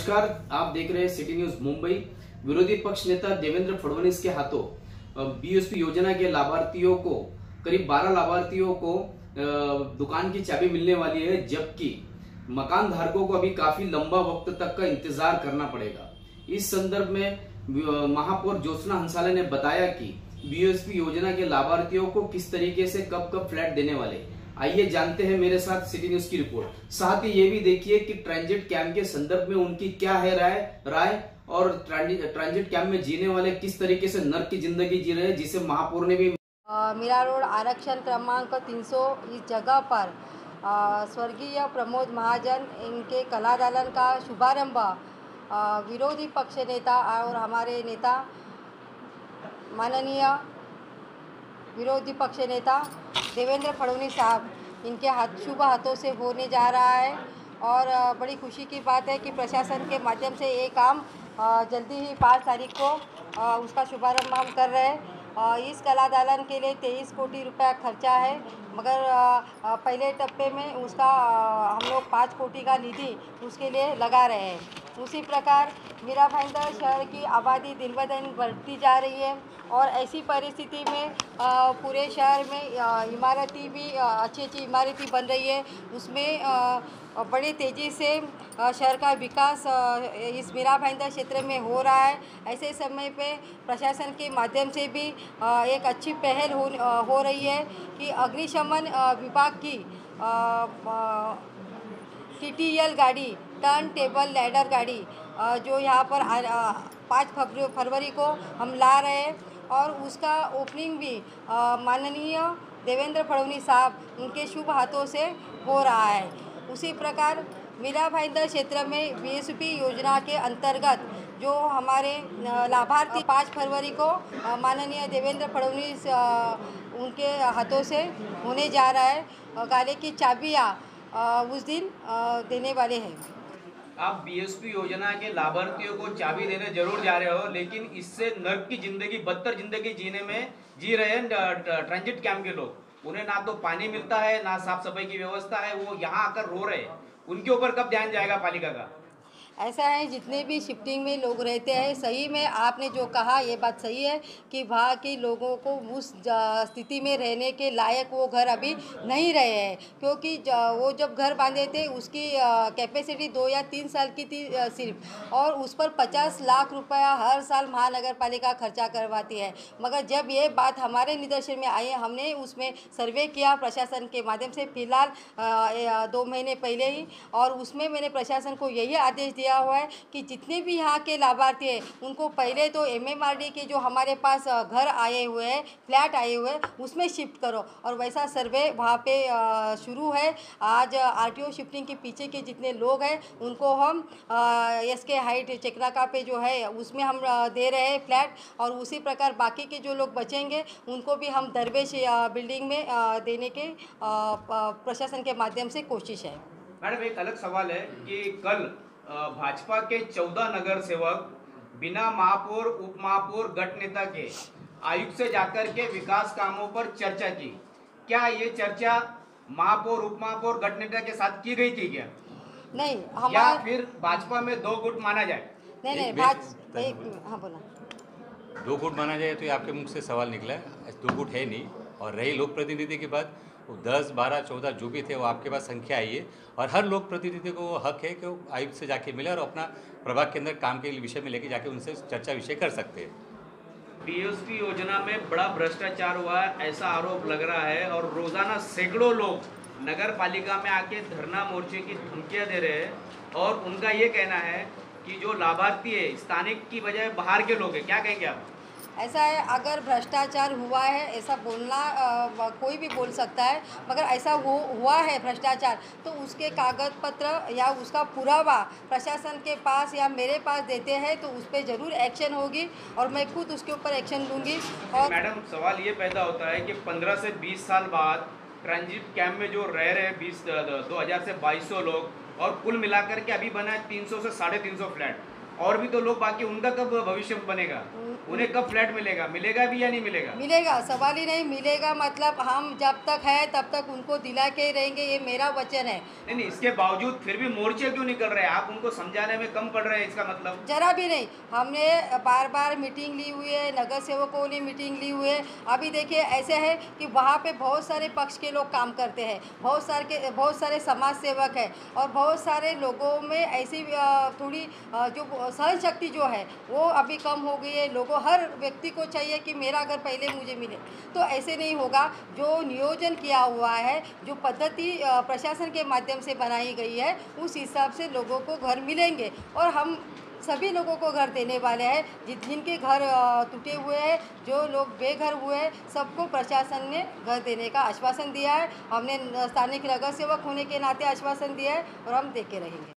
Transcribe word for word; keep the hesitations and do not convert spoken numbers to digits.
नमस्कार, आप देख रहे हैं सिटी न्यूज मुंबई। विरोधी पक्ष नेता देवेंद्र फडणवीस के हाथों बीएसपी योजना के लाभार्थियों को करीब बारह लाभार्थियों को दुकान की चाबी मिलने वाली है, जबकि मकान धारकों को अभी काफी लंबा वक्त तक का इंतजार करना पड़ेगा। इस संदर्भ में महापौर ज्योत्सना हंसाले ने बताया कि बीएसपी योजना के लाभार्थियों को किस तरीके से कब कब फ्लैट देने वाले। आइए जानते हैं मेरे साथ सिटी न्यूज की रिपोर्ट। साथ ही ये भी देखिए कि ट्रांजिट कैंप के संदर्भ में उनकी क्या है राय राय और ट्रांजिट कैंप में जीने वाले किस तरीके से नर्क की जिंदगी जी रहे हैं, जिसे महापौर ने भी मीरा रोड आरक्षण क्रमांक तीन सौ इस जगह पर स्वर्गीय प्रमोद महाजन इनके कला दालन का शुभारंभ विरोधी पक्ष नेता और हमारे नेता माननीय विरोधी पक्ष नेता देवेंद्र फडणवीस साहब इनके हाथ शुभ हाथों से होने जा रहा है। और बड़ी खुशी की बात है कि प्रशासन के माध्यम से ये काम जल्दी ही पाँच तारीख को उसका शुभारंभ हम कर रहे हैं। इस कला दालन के लिए तेईस कोटी रुपया खर्चा है, मगर पहले टप्पे में उसका हम लोग पाँच कोटी का निधि उसके लिए लगा रहे हैं। उसी प्रकार मीरा भाईंदर शहर की आबादी दिन ब दिन बढ़ती जा रही है और ऐसी परिस्थिति में पूरे शहर में इमारती भी अच्छी अच्छी इमारतें बन रही है, उसमें बड़ी तेज़ी से शहर का विकास इस मीरा भाईंदर क्षेत्र में हो रहा है। ऐसे समय पे प्रशासन के माध्यम से भी एक अच्छी पहल हो हो रही है कि अग्निशमन विभाग की टी टी एल गाड़ी, टर्न टेबल लैडर गाड़ी जो यहाँ पर पाँच फरवरी को हम ला रहे हैं और उसका ओपनिंग भी माननीय देवेंद्र फडणवीस साहब उनके शुभ हाथों से हो रहा है। उसी प्रकार मीरा भाईंदर क्षेत्र में बीएसपी योजना के अंतर्गत जो हमारे लाभार्थी पाँच फरवरी को माननीय देवेंद्र फडणवीस उनके हाथों से होने जा रहा है। गाले की चाबियाँ उस दिन देने वाले हैं। आप बीएसपी योजना के लाभार्थियों को चाबी देने जरूर जा रहे हो, लेकिन इससे नर्क की जिंदगी, बदतर जिंदगी जीने में जी रहे हैं ट्रांजिट कैंप के लोग। उन्हें ना तो पानी मिलता है, ना साफ सफाई की व्यवस्था है, वो यहाँ आकर रो रहे हैं। उनके ऊपर कब ध्यान जाएगा पालिका का? ऐसा है, जितने भी शिफ्टिंग में लोग रहते हैं, सही में आपने जो कहा ये बात सही है कि वहाँ के लोगों को उस स्थिति में रहने के लायक वो घर अभी नहीं रहे हैं, क्योंकि वो जब घर बांधे थे उसकी कैपेसिटी दो या तीन साल की थी सिर्फ, और उस पर पचास लाख रुपया हर साल महानगर पालिका खर्चा करवाती है। मगर जब ये बात हमारे निदर्शन में आई, हमने उसमें सर्वे किया प्रशासन के माध्यम से फिलहाल दो महीने पहले ही, और उसमें मैंने प्रशासन को यही आदेश दिया हुआ है कि जितने भी यहाँ के लाभार्थी हैं उनको पहले तो एमएमआरडी के जो हमारे पास घर आए हुए हैं, फ्लैट आए हुए हैं, उसमें शिफ्ट करो। और वैसा सर्वे वहाँ पे शुरू है। आज आरटीओ शिफ्टिंग के पीछे के जितने लोग हैं उनको हम एस के हाइट चेकनाका पे जो है उसमें हम दे रहे हैं फ्लैट, और उसी प्रकार बाकी के जो लोग बचेंगे उनको भी हम दरवेश बिल्डिंग में देने के प्रशासन के माध्यम से कोशिश है। मैडम, एक अलग सवाल है कि कल भाजपा के चौदह नगर सेवक बिना महापौर उप महापौर गट नेता के आयुक्त से जाकर के विकास कामों पर चर्चा की। क्या ये चर्चा महापौर उप महापौर गट नेता के साथ की गई थी क्या? नहीं, हम या फिर भाजपा में दो गुट माना जाए? नहीं नहीं, भाजपा हाँ बोला दो गुट माना जाए तो ये आपके मुख से सवाल निकला है। दो गुट है नहीं, और रही लोक प्रतिनिधि की बात, वो दस बारह चौदह जो भी थे वो आपके पास संख्या आई है, और हर लोक प्रतिनिधि को वो हक है कि वो आयुक्त से जाके मिले और अपना प्रभाग के अंदर काम के विषय में लेके जाके उनसे चर्चा विषय कर सकते हैं। बीएसपी योजना में बड़ा भ्रष्टाचार हुआ है ऐसा आरोप लग रहा है, और रोजाना सैकड़ों लोग नगर पालिका में आके धरना मोर्चे की धमकियां दे रहे हैं, और उनका ये कहना है कि जो लाभार्थी है स्थानिक की बजाय बाहर के लोग हैं। क्या कहेंगे आप? ऐसा है, अगर भ्रष्टाचार हुआ है ऐसा बोलना आ, कोई भी बोल सकता है, मगर ऐसा हो हुआ है भ्रष्टाचार तो उसके कागज पत्र या उसका पुरावा प्रशासन के पास या मेरे पास देते हैं तो उस पर ज़रूर एक्शन होगी, और मैं खुद उसके ऊपर एक्शन लूँगी। और मैडम, सवाल ये पैदा होता है कि पंद्रह से बीस साल बाद ट्रांजिट कैंप में जो रह रहे बीस दो हज़ार से बाईस सौ लोग, और कुल मिलाकर के अभी बना है तीन सौ से साढ़े तीन सौ फ्लैट, और भी तो लोग बाकी, उनका कब भविष्य बनेगा? उन्हें कब फ्लैट मिलेगा? मिलेगा भी या नहीं मिलेगा? मिलेगा, सवाल ही नहीं मिलेगा। मतलब हम जब तक है तब तक उनको दिला के ही रहेंगे, ये मेरा वचन है। नहीं नहीं, इसके बावजूद फिर भी मोर्चे क्यों निकल रहे हैं? आप उनको समझाने में कम पड़ रहे हैं, इसका मतलब? जरा भी नहीं। हमने बार बार मीटिंग ली हुई है, नगर सेवकों ने मीटिंग ली हुई है। अभी देखिए ऐसे है कि वहाँ पे बहुत सारे पक्ष के लोग काम करते हैं, बहुत सारे के बहुत सारे समाज सेवक हैं, और बहुत सारे लोगों में ऐसी अ, थोड़ी अ, जो सहन शक्ति जो है वो अभी कम हो गई है। लोगों, हर व्यक्ति को चाहिए कि मेरा घर पहले मुझे मिले, तो ऐसे नहीं होगा। जो नियोजन किया हुआ है, जो पद्धति अ, प्रशासन के माध्यम से बनाई गई है, उस हिसाब से लोगों को घर मिलेंगे, और हम सभी लोगों को घर देने वाले हैं। जिन जिनके घर अ, टूटे हुए हैं, जो लोग बेघर हुए हैं, सबको प्रशासन ने घर देने का आश्वासन दिया है। हमने स्थानीय नगर सेवक होने के नाते आश्वासन दिया है, और हम दे के रहेंगे।